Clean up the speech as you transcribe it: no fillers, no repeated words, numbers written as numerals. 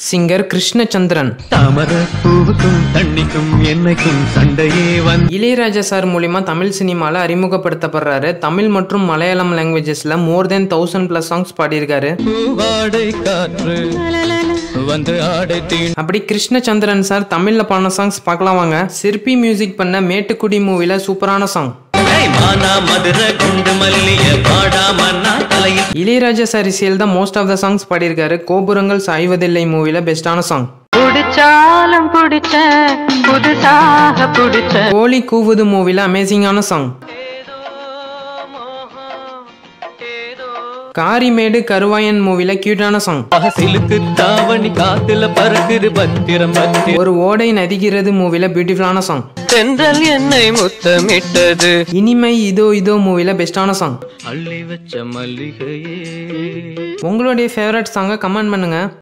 Singer Krishnachandran. Ilaiyaraaja sir மூலியமா தமிழ் சினிமால அறிமுகப்படுத்தப்படுறாரு. தமிழ் மற்றும் மலையாளம் லாங்குவேஜஸ்ல மோர் தென் 1000+ சாங்ஸ் பாடியிருக்காரு. அப்படி கிருஷ்ணச்சந்திரன் சார் தமிழ்ல பாடின சாங்ஸ் பார்க்கலாம் வாங்க. சிற்பி மியூசிக் பண்ண மேட்டுக்குடி மூவில சூப்பரான சாங். இளையராஜா சார் இசையில் தான் மோஸ்ட் ஆஃப் த சாங்ஸ் பாடியிருக்காரு. கோபுரங்கள் சாய்வதில்லை மூவில பெஸ்டான சாங். கோழி கூவுது மூவில அமேசிங்கான சாங். காரிமேடு கருவாயன் மூவில கியூட்டான சாங். ஒரு ஓடை நதிகிறது மூவில பியூட்டிஃபுல்லான சாங். இனிமை இதோ இதோ மூவில பெஸ்டான சாங். உங்களுடைய ஃபேவரட் சாங்க கமெண்ட் பண்ணுங்க.